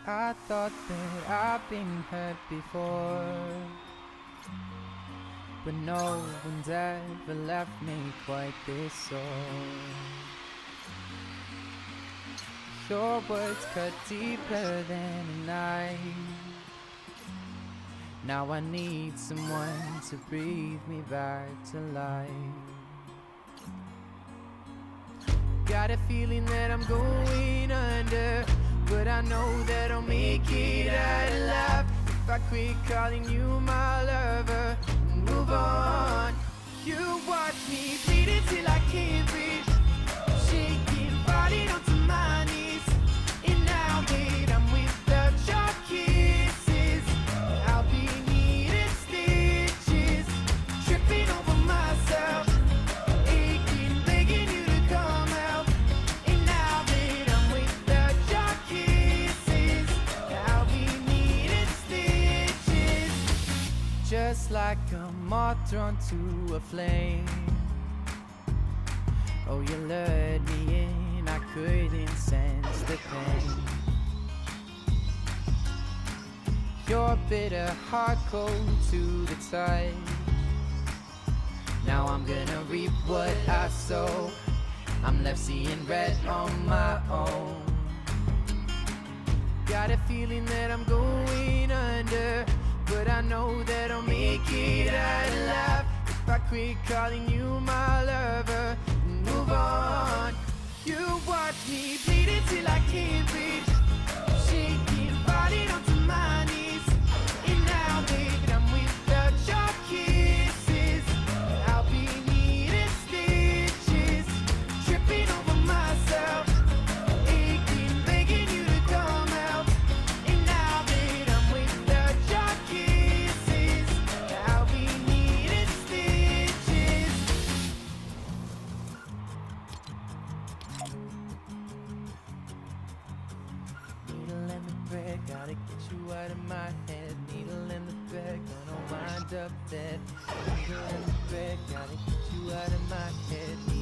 I thought that I've been hurt before, but no one's ever left me quite this sore. Your words cut deeper than a knife. Now I need someone to breathe me back to life. Got a feeling that I'm going under, but I know that I'll make it out alive if I quit calling you my lover and move on. You watch me bleed till I can't breathe, shaking, falling onto my knees. And now that I'm without your kisses, I'll be needing stitches, tripping over myself, aching, begging you to come out. And now that I'm without your kisses, I'll be needing stitches, just like a moth drawn to a flame. Oh, you lured me in, I couldn't sense the pain. Your bitter heart cold to the touch. Now I'm gonna reap what I sow. I'm left seeing red on my own. Got a feeling that I'm going under, but I know that I'll make it out alive if I quit calling you my lover and move on. You watch me bleed till I can't breathe, shaking, falling onto my knees. And now that I'm without your kisses, I'll be needing stitches, tripping over myself, aching, begging you to come out. And now that I'm without your kisses, I'll be needing stitches. Needle in the thread, gotta get you out of my head. Needle in the thread, gonna wind up dead. Needle in the thread, gotta get you out of my head.